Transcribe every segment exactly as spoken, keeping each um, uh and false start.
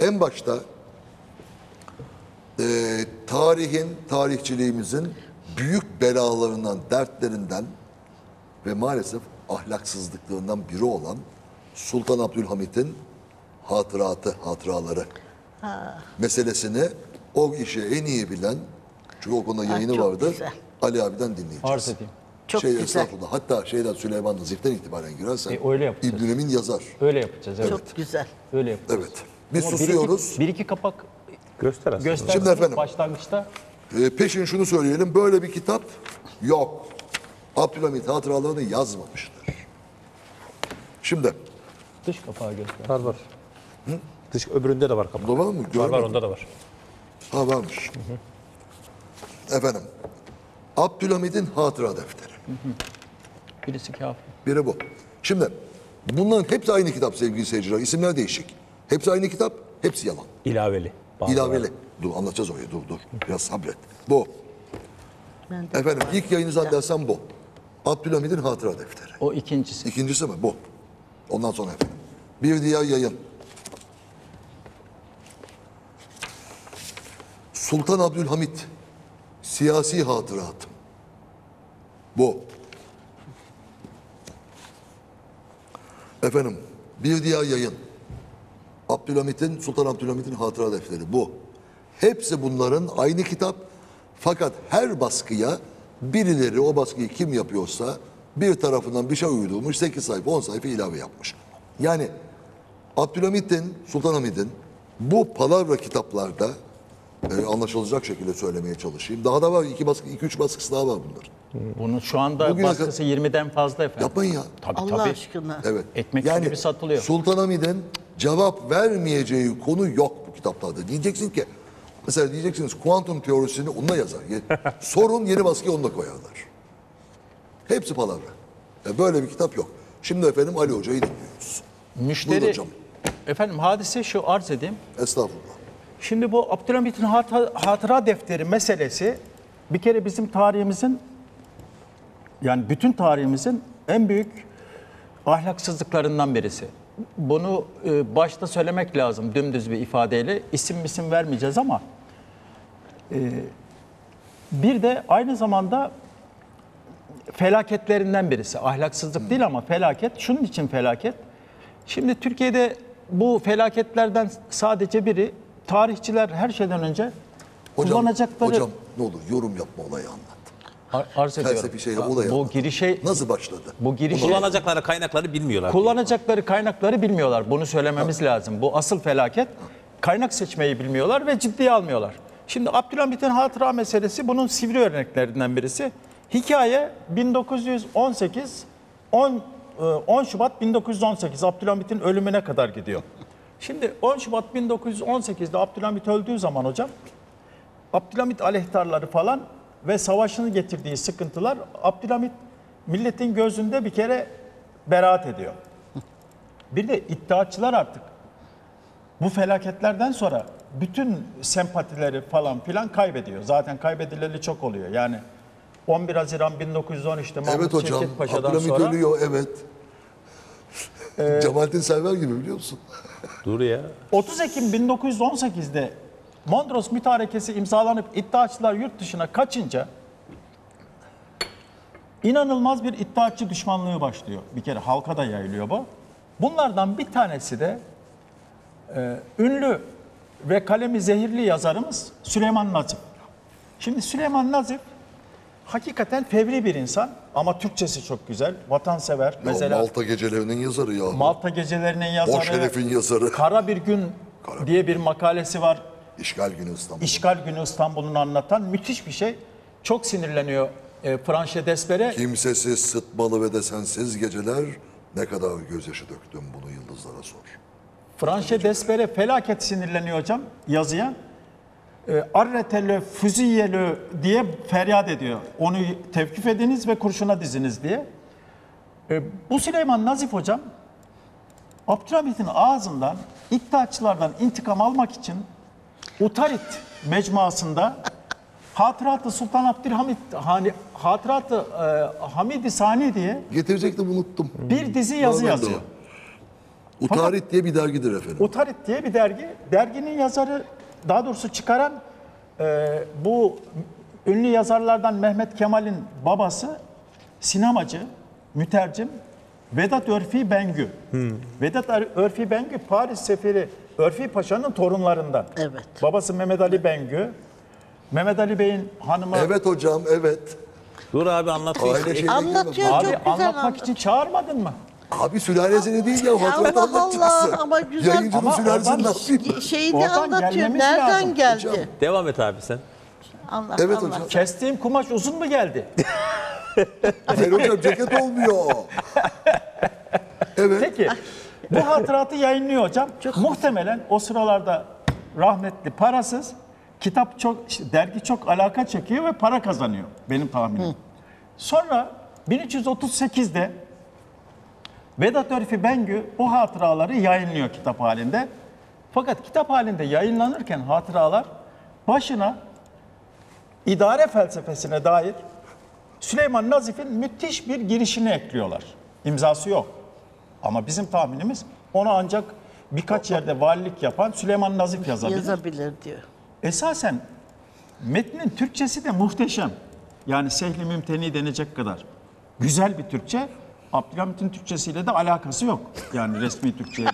en başta e, tarihin, tarihçiliğimizin büyük belalarından, dertlerinden ve maalesef ahlaksızlıklarından biri olan Sultan Abdülhamit'in hatıratı, hatıraları meselesini o işi en iyi bilen, çünkü o konuda yayını çok vardı, güzel. Ali abiden dinleyeceğiz. Arz edeyim. Çok şey, güzel. Estağfurullah. Hatta şeyden Süleyman Nazif'ten itibaren girersen E, öyle yapacağız. İbn Emin yazar. Öyle yapacağız. Evet. Çok güzel. Öyle yapacağız. Evet. Biz Ama susuyoruz. Bir iki, bir iki kapak Göster aslında. göster. Şimdi efendim. Başlangıçta Ee, peşin şunu söyleyelim. Böyle bir kitap yok. Abdülhamit hatıralarını yazmamıştır. Şimdi dış kapağı göster. Var var. Dış öbüründe de var kapak. burada var mı? Var var Görmedim. onda da var. Ha varmış. Efendim. Abdülhamit'in hatıra defteri. Birisi kafi. Biri bu. Şimdi bunların hepsi aynı kitap sevgili seyirciler. İsimler değişik. Hepsi aynı kitap. Hepsi yalan. İlaveli. Bazıları. İlaveli. Dur anlatacağız orayı. Dur dur. Biraz sabret. Bu. Ben de Efendim ilk yayını zannedersem bu. Abdülhamid'in hatıra defteri. O ikincisi. İkincisi mi? Bu. Ondan sonra efendim. Bir diğer yayın. Sultan Abdülhamit siyasi hatıratı. Bu. Efendim bir diğer yayın. Abdülhamit'in, Sultan Abdülhamit'in hatıra defteri. Bu. Hepsi bunların aynı kitap. Fakat her baskıya birileri o baskıyı kim yapıyorsa bir tarafından bir şey uydurmuş, sekiz sayfa, on sayfa ilave yapmış. Yani Abdülhamit'in, Sultan Hamid'in bu palavra kitaplarda e, anlaşılacak şekilde söylemeye çalışayım. Daha da var, iki baskı, iki üç baskısı daha var bunların. Bunun şu anda Bugüne baskısı yirmiden fazla efendim. Yapmayın ya. Tabii Allah tabii. aşkına. Evet. Ekmek yani gibi satılıyor. Sultan Hamid'in cevap vermeyeceği konu yok bu kitaplarda. Diyeceksin ki, mesela diyeceksiniz kuantum teorisini onunla yazar. Sorun yeni baskıya onunla koyarlar. Hepsi palavra. Ya böyle bir kitap yok. Şimdi efendim Ali Hoca'yı dinliyoruz. Buyurun Müşteri, hocam. efendim hadise şu, arz edeyim. Estağfurullah. Şimdi bu Abdülhamit'in hatıra, hatıra defteri meselesi bir kere bizim tarihimizin, yani bütün tarihimizin en büyük ahlaksızlıklarından birisi. Bunu e, başta söylemek lazım dümdüz bir ifadeyle. İsim isim vermeyeceğiz ama e, bir de aynı zamanda felaketlerinden birisi. Ahlaksızlık değil ama felaket. Şunun için felaket. Şimdi Türkiye'de bu felaketlerden sadece biri, tarihçiler her şeyden önce Hocam, kullanacakları... hocam ne olur yorum yapma, olayı anlat. Ar- arz ediyorum. Felsefi şeyle olayı Bu anlat. girişe, Nasıl başladı? bu girişe, Kullanacakları kaynakları bilmiyorlar. kullanacakları kaynakları bilmiyorlar. Bunu söylememiz lazım. Bu asıl felaket. Kaynak seçmeyi bilmiyorlar ve ciddiye almıyorlar. Şimdi Abdülhamit'in hatıra meselesi bunun sivri örneklerinden birisi. Hikaye bin dokuz yüz on sekiz, on Şubat bin dokuz yüz on sekiz Abdülhamit'in ölümüne kadar gidiyor. Şimdi on Şubat bin dokuz yüz on sekizde Abdülhamit öldüğü zaman hocam, Abdülhamit aleyhtarları falan ve savaşını getirdiği sıkıntılar, Abdülhamit milletin gözünde bir kere beraat ediyor. Bir de iddiaçılar artık bu felaketlerden sonra bütün sempatileri falan filan kaybediyor. Zaten kaybedileli çok oluyor. Yani on bir Haziran bin dokuz yüz on üçte Mahmut Evet hocam. Şevket Paşa'dan Abdülhamit sonra ölüyor, evet. Cemalettin Server gibi biliyor musun? Dur ya. otuz Ekim bin dokuz yüz on sekizde Mondros Mütarekesi imzalanıp iddiaçılar yurt dışına kaçınca inanılmaz bir iddiaçı düşmanlığı başlıyor. Bir kere halka da yayılıyor bu. Bunlardan bir tanesi de e, ünlü ve kalemi zehirli yazarımız Süleyman Nazif. Şimdi Süleyman Nazif hakikaten fevri bir insan ama Türkçesi çok güzel, vatansever. Ya Mesela Malta Gecelerinin yazarı ya. Malta Gecelerinin yazarı, Boş Herif'in yazarı. Kara Bir Gün diye bir makalesi var. İşgal Günü İstanbul. İşgal Günü İstanbul'unu anlatan müthiş bir şey. Çok sinirleniyor e, Franche Desper'e. Kimsesiz, sıtmalı ve desensiz geceler, ne kadar gözyaşı döktüm bunu yıldızlara sor. Franche Desper'e felaket sinirleniyor hocam yazıya. E, Arretellö füziyelö diye feryat ediyor. Onu tevkif ediniz ve kurşuna diziniz diye. E, bu Süleyman Nazif hocam Abdülhamit'in ağzından iddiaçılardan intikam almak için Utarit mecmuasında Hatırat-ı Sultan Abdülhamit, hani Hatırat-ı e, Hamid-i Sani diye Getirecektim, unuttum. bir dizi yazı Nereden de yazıyor. o? Utarit diye bir dergidir efendim. Utarit diye bir dergi. Derginin yazarı, daha doğrusu çıkaran e, bu ünlü yazarlardan Mehmet Kemal'in babası sinemacı, mütercim Vedat Örfi Bengü. Vedat Örfi Bengü Paris Seferi Örfi Paşa'nın torunlarından. Evet. Babası Mehmet Ali Bengü. Mehmet Ali Bey'in hanımı... Evet hocam, evet. Dur abi anlat. Aile şeyine Anlatıyor. girmem. Abi Çok güzel anlatmak anlat. için çağırmadın mı? Abi sülalesini değil ya, hatırlat Allah anlatacaksın. Allah, ama güzel. Yayıncının Ama sülalesini oradan- nasıl yapayım? Şeyini Oradan anlatıyor. gelmemiz Nereden lazım. geldi? Hocam. Devam et abi sen. Allah Evet Allah. hocam. Kestiğim kumaş uzun mu geldi? Hayır hocam, ceket olmuyor. Evet. Peki bu hatıratı yayınlıyor hocam. Muhtemelen o sıralarda rahmetli parasız, kitap çok, işte dergi çok alaka çekiyor ve para kazanıyor benim tahminim. Sonra bin üç yüz otuz sekizde Vedat Örfi Bengü bu hatıraları yayınlıyor kitap halinde. Fakat kitap halinde yayınlanırken hatıralar başına idare felsefesine dair Süleyman Nazif'in müthiş bir girişini ekliyorlar. İmzası yok. Ama bizim tahminimiz onu ancak birkaç yerde valilik yapan Süleyman Nazif yazabilir. Yazabilir diyor. Esasen metnin Türkçesi de muhteşem. Yani sehli mümteni denecek kadar. Güzel bir Türkçe. Abdülhamit'in Türkçesiyle de alakası yok. Yani resmi Türkçe'ye.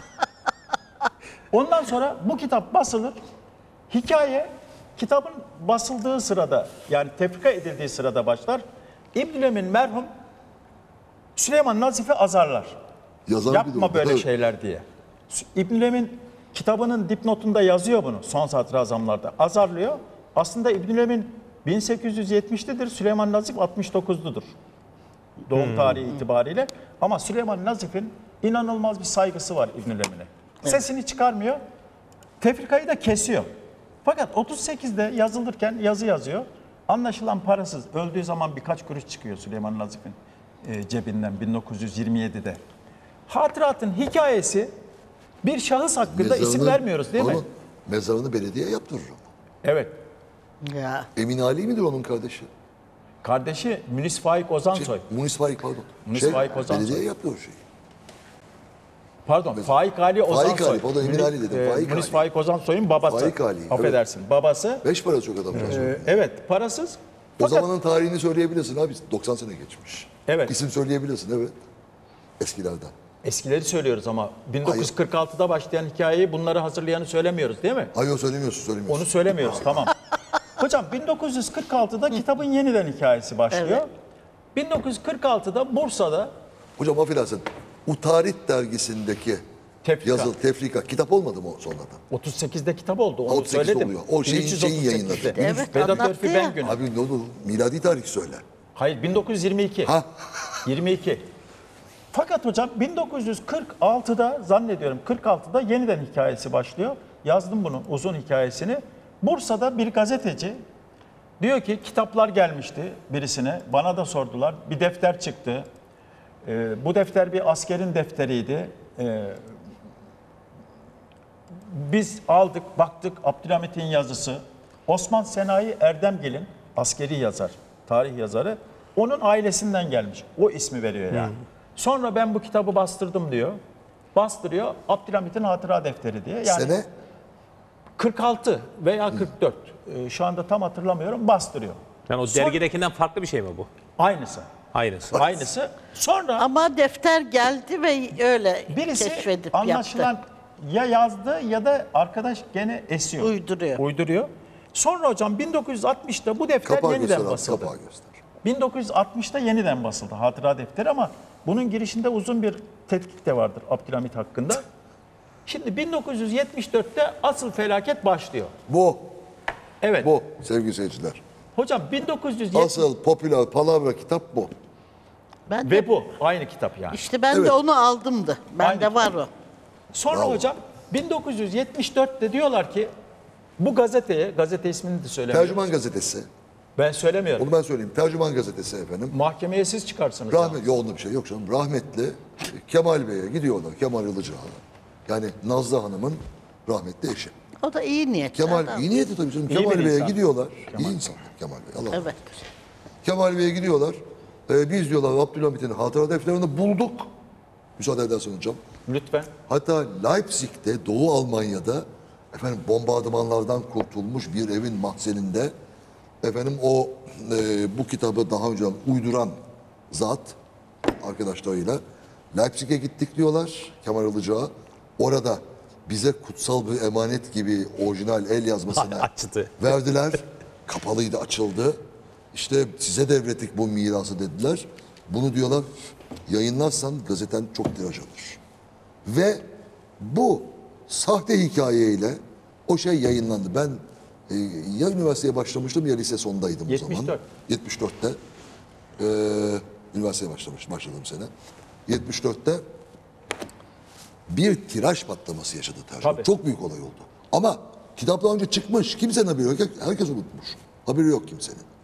Ondan sonra bu kitap basılır. Hikaye kitabın basıldığı sırada, yani tefrika edildiği sırada başlar. İbnül Emin merhum Süleyman Nazif'i azarlar. Yazar bir de Yapma o. böyle Evet. şeyler diye. İbnül Emin kitabının dipnotunda yazıyor bunu son sadrazamlarda. Azarlıyor. Aslında İbnül Emin bin sekiz yüz yetmiş'tedir. Süleyman Nazif altmış dokuz'ludur. Doğum tarihi itibariyle. Ama Süleyman Nazif'in inanılmaz bir saygısı var İbnül Emin'e. Sesini çıkarmıyor. Tefrikayı da kesiyor. Fakat otuz sekiz'de yazılırken yazı yazıyor. Anlaşılan parasız. Öldüğü zaman birkaç kuruş çıkıyor Süleyman Nazif'in e, cebinden bin dokuz yüz yirmi yedi'de. Hatıratın hikayesi bir şahıs hakkında isim Mezarını- vermiyoruz değil mi? Onun mezarını belediye yaptırır. Evet. Ya. Emin Ali midir onun kardeşi? Kardeşi Münis Faik Ozansoy. Munis Faik pardon. Munis Faik Ozansoy. Belediye yaptı o şeyi. Pardon, Faik Ali Ozansoy. Ali, pardon, Emin Ali dedim, Münis- e, Faik Münis Ali. Faik Ozansoy'un babası. Faik Ali, evet. Affedersin. Babası. Beş para çok adamcağız. e, evet, parasız. O Fakat zamanın tarihini söyleyebilirsin abi. doksan sene geçmiş. Evet. İsim söyleyebilirsin, evet. Eskilerden. eskileri söylüyoruz ama bin dokuz yüz kırk altı'da başlayan hikayeyi, bunları hazırlayanı söylemiyoruz değil mi? Hayır, o söylemiyorsun, söylemiyorsun. Onu söylemiyoruz, tamam. Hocam bin dokuz yüz kırk altı'da kitabın yeniden hikayesi başlıyor. Evet. bin dokuz yüz kırk altı'da Bursa'da Hocam affedersin. Utarit dergisindeki Tefrika. yazılı tefrika kitap olmadı mı o sonradan? otuz sekiz'de kitap oldu, onu otuz sekiz'de söyledim. oluyor. O şeyin- bin üç yüz şeyin otuz sekiz'de. yayınladı. Evet, Vedat anlattı Örfi ya. Bengü'nün. Abi ne olur? Miladi tarih söyle. Hayır, bin dokuz yüz yirmi iki. Ha? yirmi iki. Fakat hocam bin dokuz yüz kırk altı'da zannediyorum kırk altı'da yeniden hikayesi başlıyor. Yazdım bunun uzun hikayesini. Bursa'da bir gazeteci diyor ki kitaplar gelmişti birisine. Bana da sordular. Bir defter çıktı. Ee, bu defter bir askerin defteriydi. Ee, biz aldık, baktık, Abdülhamit'in yazısı. Osman Senayi Erdemgil'in askeri yazar, tarih yazarı. Onun ailesinden gelmiş. O ismi veriyor yani. Sonra ben bu kitabı bastırdım diyor. Bastırıyor. Abdülhamit'in hatıra defteri diye. Yani Sene? kırk altı veya kırk dört. Ee, şu anda tam hatırlamıyorum. Bastırıyor. Yani o Son- dergidekinden farklı bir şey mi bu? Aynısı. Aynısı. Aynısı. Sonra Ama defter geldi ve öyle birisi keşfedip anlaşılan yaptı. ya yazdı ya da arkadaş gene esiyor. Uyduruyor. Uyduruyor. Sonra hocam bin dokuz yüz altmış'ta bu defter Kapağı yeniden göster abi, basıldı. kapağı göster. bin dokuz yüz altmış'ta yeniden basıldı hatıra defteri ama bunun girişinde uzun bir tetkik de vardır Abdülhamit hakkında. Şimdi bin dokuz yüz yetmiş dört'te asıl felaket başlıyor. Bu, Evet. bu sevgili seyirciler. Hocam bin dokuz yüz yetmiş Asıl popüler palavra kitap bu. Ben de, ve bu aynı kitap yani. işte ben Evet. de onu aldımdı. Bende Aynı var o. Sonra Bravo. hocam bin dokuz yüz yetmiş dört'te diyorlar ki bu gazeteye, gazete ismini de söylemiyorum. Tercüman gazetesi. Ben söylemiyorum. Onu ben söyleyeyim. Tercüman gazetesi efendim. Mahkemeye siz çıkarsınız. ya. Rahmet, yok onda bir şey yok canım. Rahmetli Kemal Bey'e gidiyorlar. Kemal Ilıcalı. Yani Nazlı Hanım'ın rahmetli eşi. O da iyi niyetli Kemal adam. iyi niyetli tabii canım. İyi Kemal bir Bey'e insan. gidiyorlar. İyi insanlar Kemal Bey. Allah Evet. Kemal Bey'e gidiyorlar. Ee, biz diyorlar Abdülhamit'in hatıra defterini bulduk. Müsaade edersen hocam. Lütfen. Hatta Leipzig'te, Doğu Almanya'da efendim bombardımanlardan kurtulmuş bir evin mahzeninde efendim o e, bu kitabı daha önce uyduran zat arkadaşlarıyla Leipzig'e gittik diyorlar Kemal Ilıcağa. Orada bize kutsal bir emanet gibi orijinal el yazmasını Açtı. verdiler. Kapalıydı, açıldı. İşte size devrettik bu mirası dediler. Bunu diyorlar yayınlarsan gazeten çok tiraj alır. Ve bu sahte hikayeyle o şey yayınlandı. Ben e, ya üniversiteye başlamıştım ya lise sondaydım o yetmiş dört. zaman. yetmiş dörtte. E, üniversiteye başlamış, başladığım sene. yetmiş dörtte bir tiraj patlaması yaşadı tercüme. Tabii. Çok büyük olay oldu. Ama kitap daha önce çıkmış. Kimsenin haberi yok. Herkes unutmuş. Haberi yok kimsenin.